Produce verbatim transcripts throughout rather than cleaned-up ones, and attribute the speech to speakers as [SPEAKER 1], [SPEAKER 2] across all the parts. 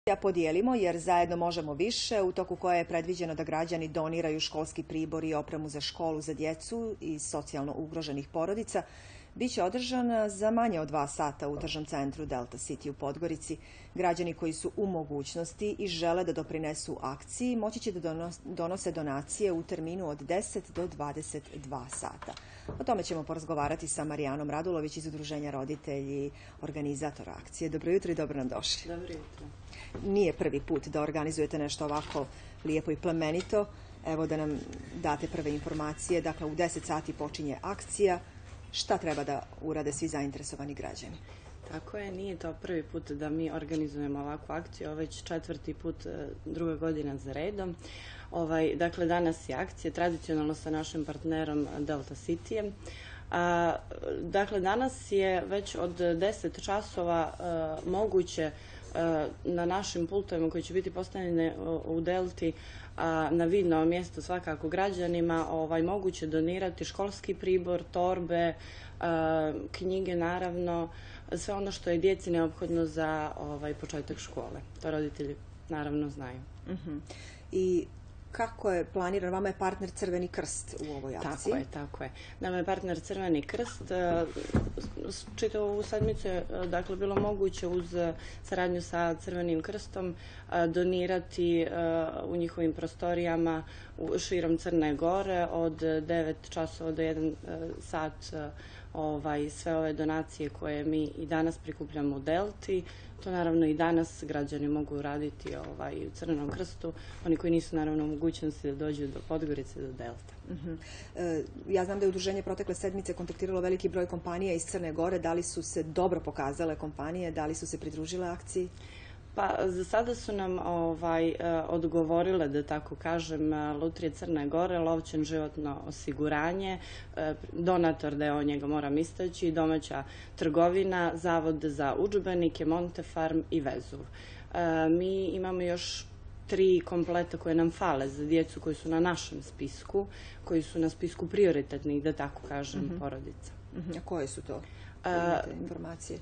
[SPEAKER 1] Podijelimo jer zajedno možemo više, u toku koje je predviđeno da građani doniraju školski pribor i opremu za školu za djecu iz socijalno ugroženih porodica, biće održana za manje od dva sata u tržnom centru Delta City u Podgorici. Građani koji su u mogućnosti i žele da doprinesu akciji moći će da donose donacije u terminu od deset do dvadeset dva sata. O tome ćemo porazgovarati sa Marijanom Radulović iz Udruženja roditelji organizatora akcije. Dobro jutro i dobro nam došli.
[SPEAKER 2] Dobro jutro.
[SPEAKER 1] Nije prvi put da organizujete nešto ovako lijepo i plemenito. Evo da nam date prve informacije. Dakle, u deset sati počinje akcija. Šta treba da urade svi zainteresovani građani?
[SPEAKER 2] Tako je, nije to prvi put da mi organizujemo ovakvu akciju, ovo već četvrti put, druga godina za redom. Ovaj, dakle, danas je akcija tradicionalno sa našim partnerom Delta Cityjem. A, dakle, danas je već od deset časova a, moguće a, na našim pultovima koji će biti postavljene u Delti a, na vidno mjesto svakako građanima ovaj, moguće donirati školski pribor, torbe, a, knjige naravno, sve ono što je djeci neophodno za ovaj, početak škole. To roditelji naravno znaju.
[SPEAKER 1] Uh-huh. I kako je planiran? Vama je partner Crveni krst u ovoj akciji?
[SPEAKER 2] Tako je, tako je. Nama je partner Crveni krst. Čitavu ovu sedmicu je dakle, bilo moguće uz saradnju sa Crvenim krstom donirati u njihovim prostorijama širom Crne Gore od devet časova do jedan sat ovaj, sve ove donacije koje mi i danas prikupljamo u Delti. To naravno i danas građani mogu raditi ovaj, u Crvenom krstu, oni koji nisu naravno u mogućnosti da dođu do Podgorice, do Delta.
[SPEAKER 1] Uh-huh. e, ja znam da je udruženje protekle sedmice kontaktiralo veliki broj kompanija iz Crne Gore. Da li su se dobro pokazale kompanije? Da li su se pridružile akciji?
[SPEAKER 2] Pa za sada su nam ovaj, odgovorile, da tako kažem, Lutrije Crne Gore, Lovćen životno osiguranje, donator deo njega moram istaći, domaća trgovina, Zavod za udžbenike, Montefarm i Vezuv. Mi imamo još tri kompleta koje nam fale za djecu koji su na našem spisku, koji su na spisku prioritetnih, da tako kažem, uh-huh. porodica.
[SPEAKER 1] Uh-huh. A koje su to? Informacije?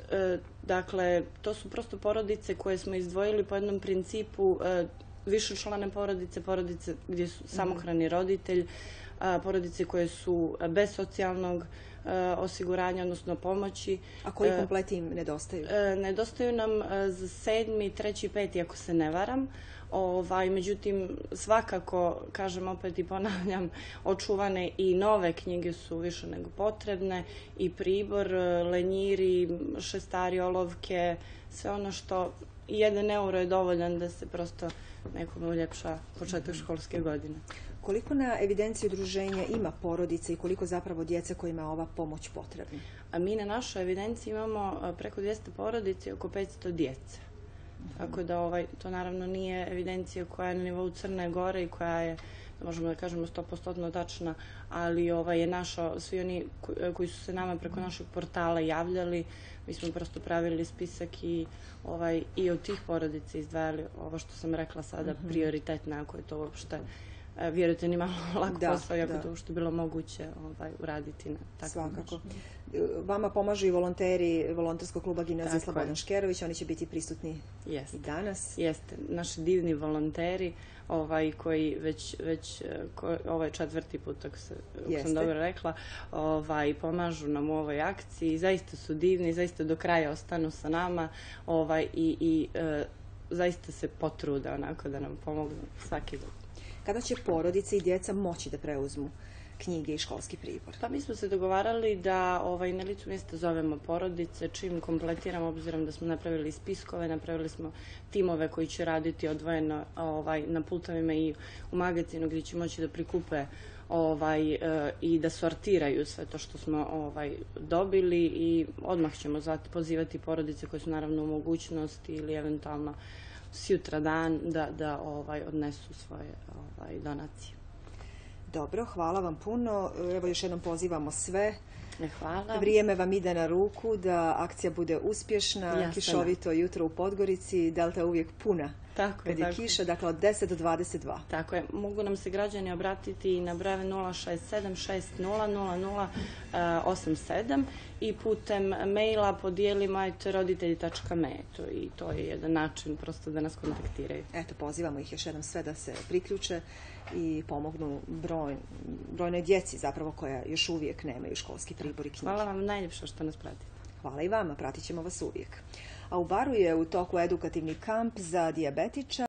[SPEAKER 2] Dakle, to su prosto porodice koje smo izdvojili po jednom principu višečlane porodice, porodice gdje su samohrani roditelj, porodice koje su bez socijalnog osiguranja, odnosno pomoći.
[SPEAKER 1] A koji kompleti im nedostaju?
[SPEAKER 2] Nedostaju nam za sedmi, treći, peti, ako se ne varam. Ovaj, međutim, svakako, kažem opet i ponavljam, očuvane i nove knjige su više nego potrebne, i pribor, lenjiri, šestari, olovke, sve ono što jedan euro je dovoljan da se prosto nekome uljepša početak školske godine.
[SPEAKER 1] Koliko na evidenciji udruženja ima porodice i koliko zapravo djece kojima je ova pomoć potrebna?
[SPEAKER 2] A mi na našoj evidenciji imamo preko dvjesto porodice i oko petsto djece. Tako da ovaj, to naravno nije evidencija koja je na nivou Crne Gore i koja je, možemo da kažemo, sto posto tačna, ali ovaj, je naša, svi oni koji su se nama preko našeg portala javljali, mi smo prosto pravili spisak i, ovaj, i od tih porodica izdvajali ovo što sam rekla sada, mm-hmm. prioritetno, ako je to uopšte, vjerujte, ni malo lako posao, iako to uopšte bilo moguće ovaj, uraditi na takav način.
[SPEAKER 1] Svakako. Vama pomažu i volonteri volonterskog kluba Gimnazije Slobodan Škerović, oni će biti prisutni
[SPEAKER 2] Jeste.
[SPEAKER 1] i danas.
[SPEAKER 2] Jeste, naši divni volonteri ovaj, koji već, već ko, ovaj četvrti put, ako, se, ako sam dobro rekla, ovaj, pomažu nam u ovoj akciji. Zaista su divni, zaista do kraja ostanu sa nama ovaj, i, i e, zaista se potrude onako da nam pomognu svaki dan.
[SPEAKER 1] Kada će porodice i djeca moći da preuzmu knjige i školski pribor?
[SPEAKER 2] Pa mi smo se dogovarali da ovaj, na licu mjesta zovemo porodice, čim kompletiramo, obzirom da smo napravili spiskove, napravili smo timove koji će raditi odvojeno ovaj, na pultovima i u magazinu gdje će moći da prikupe ovaj, e, i da sortiraju sve to što smo ovaj, dobili, i odmah ćemo zvati, pozivati porodice koje su naravno u mogućnosti ili eventualno sjutra dan da, da ovaj, odnesu svoje ovaj, donacije.
[SPEAKER 1] Dobro, hvala vam puno. Evo još jednom pozivamo sve
[SPEAKER 2] Hvala.
[SPEAKER 1] Vrijeme vam ide na ruku da akcija bude uspješna,
[SPEAKER 2] Jasna.
[SPEAKER 1] Kišovito jutro u Podgorici, Delta je uvijek puna.
[SPEAKER 2] Tako je,
[SPEAKER 1] kad je
[SPEAKER 2] tako.
[SPEAKER 1] kiša, dakle od deset do dvadeset dva.
[SPEAKER 2] Tako je. Mogu nam se građani obratiti i na broj nula šest sedam šest nula nula nula osam sedam i putem maila podijelimo ajte roditelji tačka me. I to je jedan način prosto da nas kontaktiraju.
[SPEAKER 1] Eto, pozivamo ih još jednom sve da se priključe i pomognu broj, brojnoj djeci zapravo koja još uvijek nemaju školski pribor i knjige.
[SPEAKER 2] Hvala vam najljepše što nas pratite.
[SPEAKER 1] Hvala i vama, pratit ćemo vas uvijek. A u Baru je u toku edukativni kamp za dijabetičare.